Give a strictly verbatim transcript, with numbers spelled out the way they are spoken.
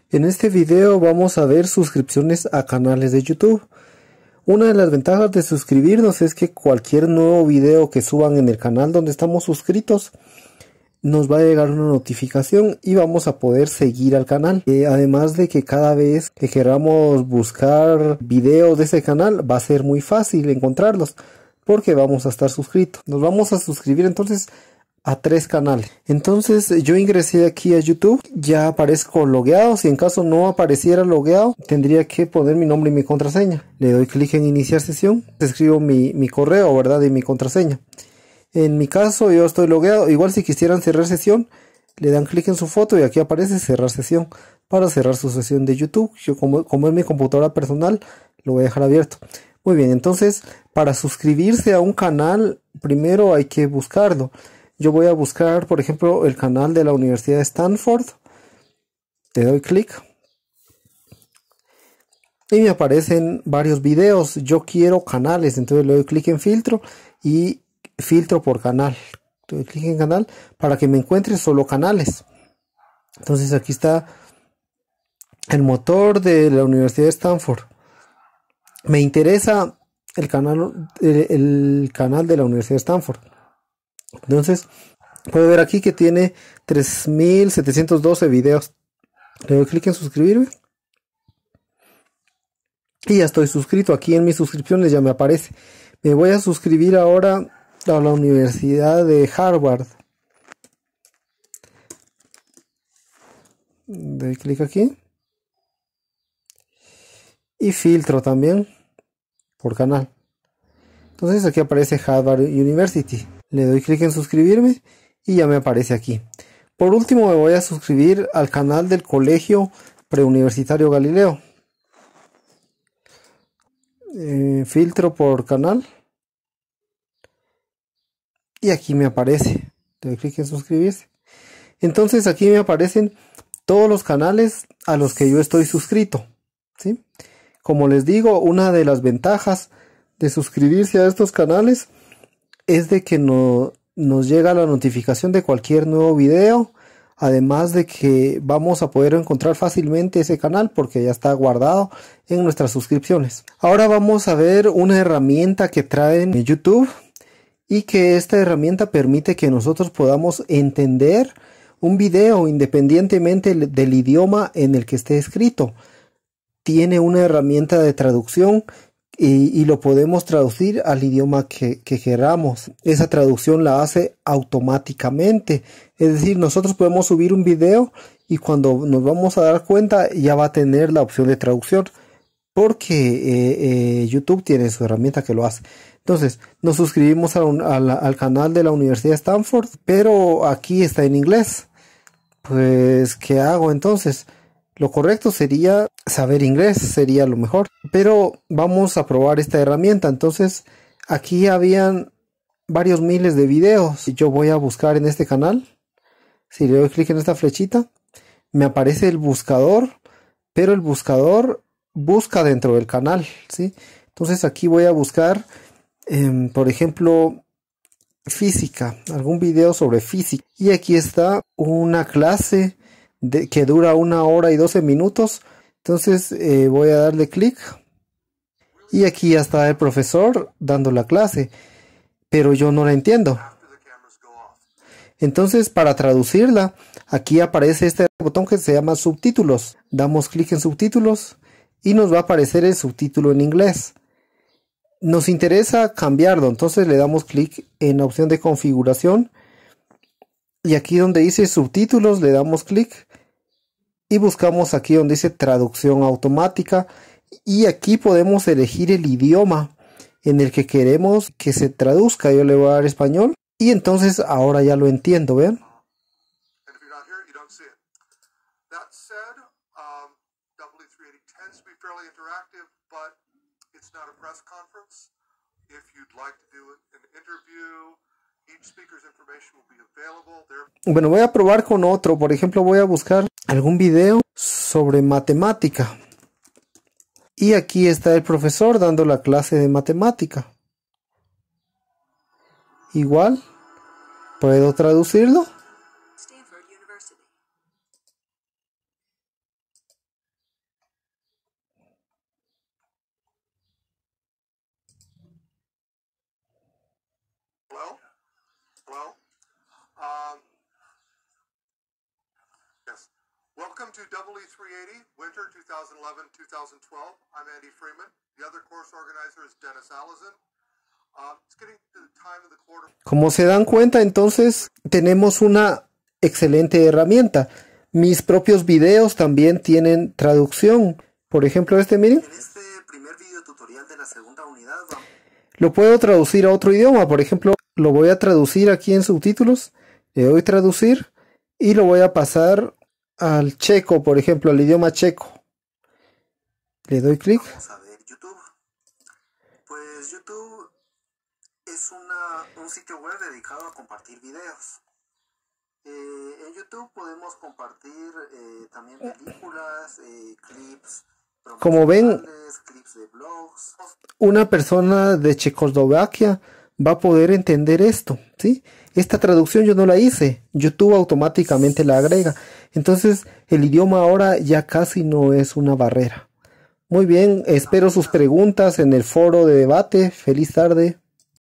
En este video vamos a ver suscripciones a canales de YouTube. Una de las ventajas de suscribirnos es que cualquier nuevo video que suban en el canal donde estamos suscritos nos va a llegar una notificación y vamos a poder seguir al canal. Eh, además de que cada vez que queramos buscar videos de ese canal va a ser muy fácil encontrarlos porque vamos a estar suscritos. Nos vamos a suscribir entonces a tres canales. Entonces yo ingresé aquí a YouTube, ya aparezco logueado. Si en caso no apareciera logueado, tendría que poner mi nombre y mi contraseña. Le doy clic en iniciar sesión, escribo mi, mi correo, ¿verdad? Y mi contraseña. En mi caso yo estoy logueado. Igual si quisieran cerrar sesión, le dan clic en su foto y aquí aparece cerrar sesión para cerrar su sesión de YouTube. Yo como, como es mi computadora personal, lo voy a dejar abierto. Muy bien, entonces para suscribirse a un canal primero hay que buscarlo. Yo voy a buscar, por ejemplo, el canal de la Universidad de Stanford. Le doy clic. Y me aparecen varios videos. Yo quiero canales, entonces le doy clic en filtro y filtro por canal. Le doy clic en canal para que me encuentre solo canales. Entonces aquí está el motor de la Universidad de Stanford. Me interesa el canal, el, el canal de la Universidad de Stanford. Entonces puedo ver aquí que tiene tres mil setecientos doce videos. Le doy clic en suscribirme y ya estoy suscrito. Aquí en mis suscripciones ya me aparece. Me voy a suscribir ahora a la Universidad de Harvard. Doy clic aquí y filtro también por canal. Entonces aquí aparece Harvard University. Le doy clic en suscribirme y ya me aparece aquí. Por último me voy a suscribir al canal del Colegio Preuniversitario Galileo. Eh, filtro por canal. Y aquí me aparece. Le doy clic en suscribirse. Entonces aquí me aparecen todos los canales a los que yo estoy suscrito, ¿sí? Como les digo, una de las ventajas de suscribirse a estos canales es de que no, nos llega la notificación de cualquier nuevo video, además de que vamos a poder encontrar fácilmente ese canal porque ya está guardado en nuestras suscripciones. Ahora vamos a ver una herramienta que trae en YouTube y que esta herramienta permite que nosotros podamos entender un video independientemente del idioma en el que esté escrito. Tiene una herramienta de traducción Y, y lo podemos traducir al idioma que, que queramos. Esa traducción la hace automáticamente. Es decir, nosotros podemos subir un video y cuando nos vamos a dar cuenta ya va a tener la opción de traducción. Porque eh, eh, YouTube tiene su herramienta que lo hace. Entonces, nos suscribimos a un, a la, al canal de la Universidad de Stanford. Pero aquí está en inglés. Pues, ¿qué hago entonces? Lo correcto sería saber inglés, sería lo mejor. Pero vamos a probar esta herramienta. Entonces, aquí habían varios miles de videos. Yo voy a buscar en este canal. Si le doy clic en esta flechita, me aparece el buscador. Pero el buscador busca dentro del canal, ¿sí? Entonces aquí voy a buscar, eh, por ejemplo, física. Algún video sobre física. Y aquí está una clase De, que dura una hora y doce minutos. Entonces eh, voy a darle clic y aquí ya está el profesor dando la clase, pero yo no la entiendo. Entonces, para traducirla, aquí aparece este botón que se llama subtítulos. Damos clic en subtítulos y nos va a aparecer el subtítulo en inglés. Nos interesa cambiarlo, entonces le damos clic en la opción de configuración y aquí donde dice subtítulos le damos clic y buscamos aquí donde dice traducción automática y aquí podemos elegir el idioma en el que queremos que se traduzca. Yo le voy a dar español y entonces ahora ya lo entiendo, ¿ven? Bueno, voy a probar con otro. Por ejemplo, voy a buscar algún video sobre matemática. Y aquí está el profesor dando la clase de matemática. Igual, puedo traducirlo. Welcome to E E three eighty, Winter twenty eleven to twenty twelve. I'm Andy Freeman. The other course organizer is Dennis Allison. Uh, it's getting to the time of the quarter. Como se dan cuenta, entonces tenemos una excelente herramienta. Mis propios videos también tienen traducción. Por ejemplo, este, miren. En este primer video tutorial de la segunda unidad vamos... Lo puedo traducir a otro idioma. Por ejemplo, lo voy a traducir aquí en subtítulos. Le doy traducir y lo voy a pasar al checo, por ejemplo, al idioma checo. Le doy clic. Vamos a ver YouTube. Pues YouTube es una, un sitio web dedicado a compartir videos. Eh, en YouTube podemos compartir eh, también películas, eh, clips, Como ven, clips de blogs. una persona de Checoslovaquia va a poder entender esto, ¿sí? Esta traducción yo no la hice, YouTube automáticamente la agrega. Entonces el idioma ahora ya casi no es una barrera. Muy bien, espero sus preguntas en el foro de debate. Feliz tarde.